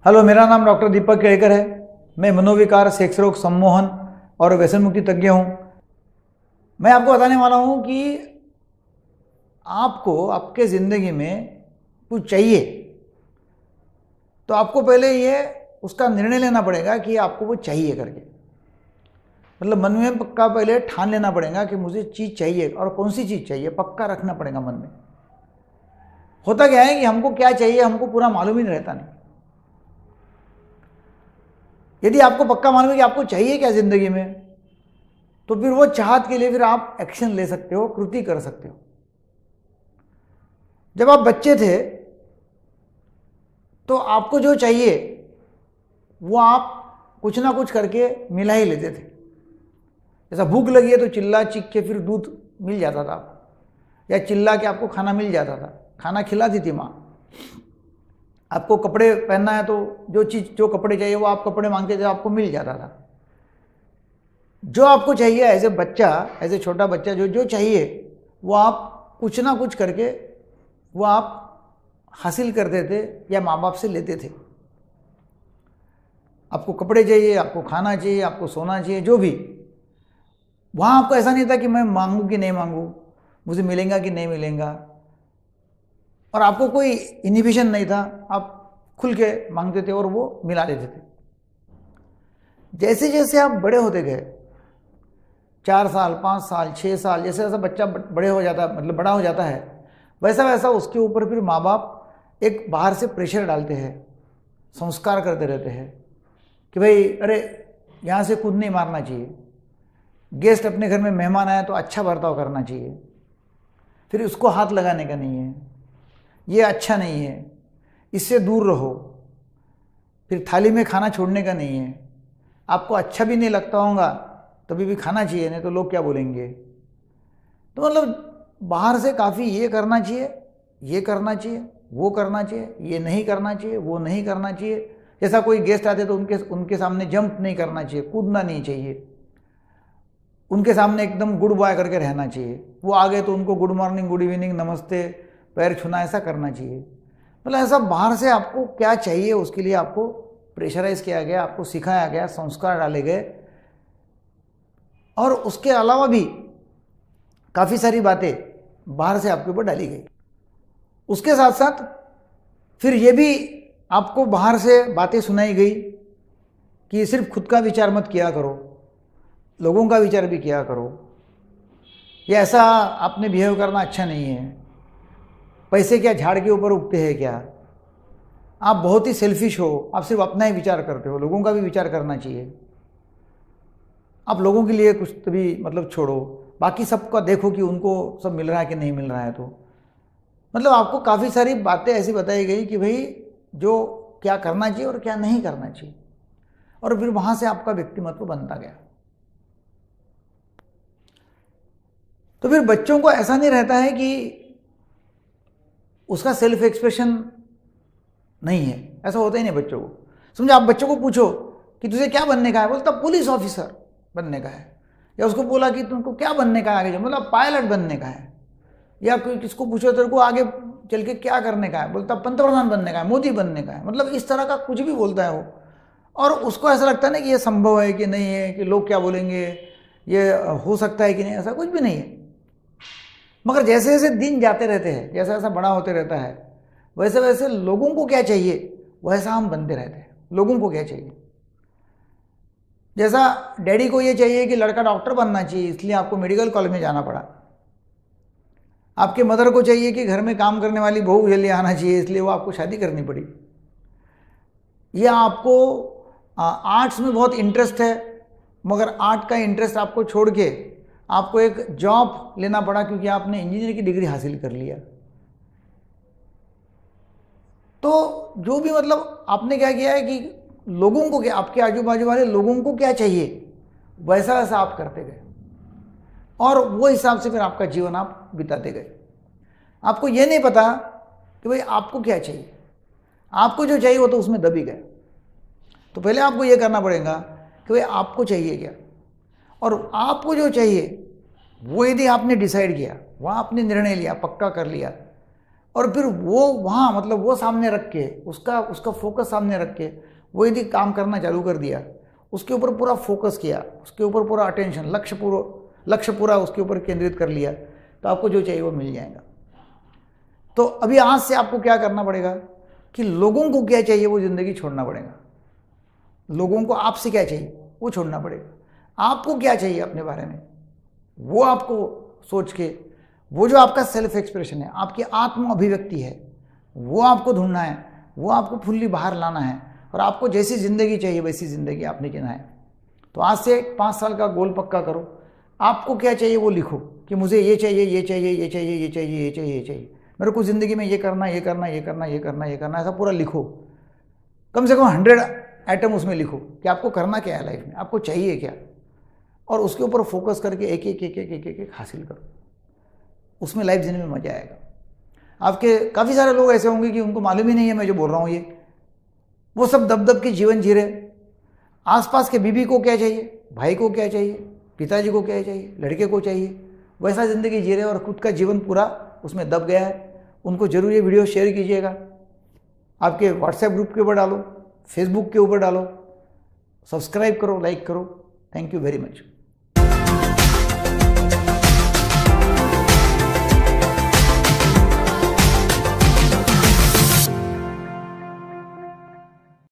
Hello, मेरा नाम doctor दीपक केड़कर है। मैं मनोविकार, सेक्स रोग, सम्मोहन और व्यसन मुक्ति तज्ञ हूँ। मैं आपको बताने वाला हूँ कि आपको आपके ज़िंदगी में कुछ चाहिए तो आपको पहले ये उसका निर्णय लेना पड़ेगा कि आपको वो चाहिए करके, मतलब मन में पक्का पहले ठान लेना पड़ेगा कि मुझे चीज़ चाहिए और कौन सी चीज़ चाहिए पक्का रखना पड़ेगा मन में। होता क्या है कि हमको क्या चाहिए हमको पूरा मालूम ही नहीं रहता। नहीं, यदि आपको पक्का मालूम है कि आपको चाहिए क्या ज़िंदगी में, तो फिर वो चाहत के लिए फिर आप एक्शन ले सकते हो, कृति कर सकते हो। जब आप बच्चे थे तो आपको जो चाहिए वो आप कुछ ना कुछ करके मिला ही लेते थे। जैसा भूख लगी है तो चिल्ला चीख के फिर दूध मिल जाता था, या चिल्ला के आपको खाना मिल जाता था, खाना खिलाती थी माँ। आपको कपड़े पहनना है तो जो कपड़े चाहिए वो आप कपड़े मांगते थे, आपको मिल जाता था। जो आपको चाहिए एज ए बच्चा, एज ए छोटा बच्चा जो चाहिए वो आप कुछ ना कुछ करके वो आप हासिल करते थे या माँ बाप से लेते थे। आपको कपड़े चाहिए, आपको खाना चाहिए, आपको सोना चाहिए, जो भी, वहाँ आपको ऐसा नहीं था कि मैं मांगू कि नहीं मांगू, मुझे मिलेगा कि नहीं मिलेगा, और आपको कोई इनहिबिशन नहीं था, आप खुल के मांगते थे और वो मिला लेते थे। जैसे जैसे आप बड़े होते गए, 4 साल, 5 साल, 6 साल, जैसे जैसा बच्चा बड़े हो जाता है, मतलब बड़ा हो जाता है, वैसा वैसा उसके ऊपर फिर माँ बाप एक बाहर से प्रेशर डालते हैं, संस्कार करते रहते हैं कि भाई अरे यहाँ से कूद नहीं मारना चाहिए, गेस्ट अपने घर में मेहमान आया तो अच्छा बर्ताव करना चाहिए, फिर उसको हाथ लगाने का नहीं है, ये अच्छा नहीं है, इससे दूर रहो, फिर थाली में खाना छोड़ने का नहीं है, आपको अच्छा भी नहीं लगता होगा तभी भी खाना चाहिए, नहीं तो लोग क्या बोलेंगे। तो मतलब बाहर से काफ़ी ये करना चाहिए, ये करना चाहिए, वो करना चाहिए, ये नहीं करना चाहिए, वो नहीं करना चाहिए। जैसा कोई गेस्ट आते तो उनके सामने जंप नहीं करना चाहिए, कूदना नहीं चाहिए, उनके सामने एकदम गुड बॉय करके रहना चाहिए। वो आ गए तो उनको गुड मॉर्निंग, गुड इवनिंग, नमस्ते, पैर छूना, ऐसा करना चाहिए। मतलब ऐसा बाहर से आपको क्या चाहिए उसके लिए आपको प्रेशराइज किया गया, आपको सिखाया गया, संस्कार डाले गए। और उसके अलावा भी काफ़ी सारी बातें बाहर से आपके ऊपर डाली गई। उसके साथ साथ फिर ये भी आपको बाहर से बातें सुनाई गई कि सिर्फ खुद का विचार मत किया करो, लोगों का विचार भी किया करो, ये ऐसा आपने बिहेव करना अच्छा नहीं है, पैसे क्या झाड़ के ऊपर उगते हैं क्या, आप बहुत ही सेल्फिश हो, आप सिर्फ अपना ही विचार करते हो, लोगों का भी विचार करना चाहिए, आप लोगों के लिए कुछ तभी मतलब छोड़ो, बाकी सबका देखो कि उनको सब मिल रहा है कि नहीं मिल रहा है। तो मतलब आपको काफ़ी सारी बातें ऐसी बताई गई कि भाई जो क्या करना चाहिए और क्या नहीं करना चाहिए, और फिर वहाँ से आपका व्यक्तिमत्व बनता गया। तो फिर बच्चों को ऐसा नहीं रहता है कि उसका सेल्फ एक्सप्रेशन नहीं है, ऐसा होता ही नहीं बच्चों को। समझो आप बच्चों को पूछो कि तुझे क्या बनने का है, बोलता पुलिस ऑफिसर बनने का है, या उसको बोला कि तुमको क्या बनने का है आगे, मतलब पायलट बनने का है, या कोई किसको पूछो तेरे को आगे चल के क्या करने का है, बोलता पंतप्रधान बनने का है, मोदी बनने का है, मतलब इस तरह का कुछ भी बोलता है वो। और उसको ऐसा लगता है ना कि ये संभव है कि नहीं है, कि लोग क्या बोलेंगे, ये हो सकता है कि नहीं, ऐसा कुछ भी नहीं है। मगर जैसे जैसे दिन जाते रहते हैं, जैसा जैसा बड़ा होते रहता है, वैसे वैसे लोगों को क्या चाहिए वैसा हम बनते रहते हैं। लोगों को क्या चाहिए, जैसा डैडी को ये चाहिए कि लड़का डॉक्टर बनना चाहिए, इसलिए आपको मेडिकल कॉलेज में जाना पड़ा। आपके मदर को चाहिए कि घर में काम करने वाली बहू जल्दी आना चाहिए, इसलिए वो आपको शादी करनी पड़ी। या आपको आर्ट्स में बहुत इंटरेस्ट है, मगर आर्ट का इंटरेस्ट आपको छोड़ के आपको एक जॉब लेना पड़ा क्योंकि आपने इंजीनियर की डिग्री हासिल कर लिया। तो जो भी मतलब आपने क्या किया है कि लोगों को क्या, आपके आजू बाजू वाले लोगों को क्या चाहिए वैसा वैसा आप करते गए, और वो हिसाब से फिर आपका जीवन आप बिताते गए। आपको ये नहीं पता कि भाई आपको क्या चाहिए, आपको जो चाहिए वो तो उसमें दबी गए। तो पहले आपको ये करना पड़ेगा कि भाई आपको चाहिए क्या, और आपको जो चाहिए वो यदि आपने डिसाइड किया, वहाँ आपने निर्णय लिया, पक्का कर लिया, और फिर वो वहाँ मतलब वो सामने रख के उसका फोकस सामने रख के वो यदि काम करना चालू कर दिया, उसके ऊपर पूरा फोकस किया, उसके ऊपर पूरा अटेंशन, लक्ष्य पूरा उसके ऊपर केंद्रित कर लिया, तो आपको जो चाहिए वो मिल जाएगा। तो अभी आज से आपको क्या करना पड़ेगा कि लोगों को क्या चाहिए वो ज़िंदगी छोड़ना पड़ेगा। लोगों को आपसे क्या चाहिए वो छोड़ना पड़ेगा। आपको क्या चाहिए अपने बारे में वो आपको सोच के, वो जो आपका सेल्फ एक्सप्रेशन है, आपकी आत्म अभिव्यक्ति है, वो आपको ढूंढना है, वो आपको फुल्ली बाहर लाना है, और आपको जैसी ज़िंदगी चाहिए वैसी ज़िंदगी आपने जीना है। तो आज से 5 साल का गोल पक्का करो। आपको क्या चाहिए वो लिखो कि मुझे ये चाहिए, ये चाहिए, ये चाहिए, ये चाहिए, ये चाहिए, ये चाहिए, मेरे को ज़िंदगी में ये करना, ये करना, ये करना, ये करना, ये करना, ऐसा पूरा लिखो। कम से कम 100 आइटम उसमें लिखो कि आपको करना क्या है लाइफ में, आपको चाहिए क्या, और उसके ऊपर फोकस करके एक एक एक एक एक एक एक हासिल करो। उसमें लाइफ जीने में मजा आएगा। आपके काफ़ी सारे लोग ऐसे होंगे कि उनको मालूम ही नहीं है मैं जो बोल रहा हूँ ये, वो सब दब के जीवन जी रहे। आसपास के बीबी को क्या चाहिए, भाई को क्या चाहिए, पिताजी को क्या चाहिए, लड़के को चाहिए, वैसा ज़िंदगी जी रहे और खुद का जीवन पूरा उसमें दब गया है। उनको जरूर ये वीडियो शेयर कीजिएगा, आपके व्हाट्सएप ग्रुप के ऊपर डालो, फेसबुक के ऊपर डालो, सब्सक्राइब करो, लाइक करो। Thank you very much.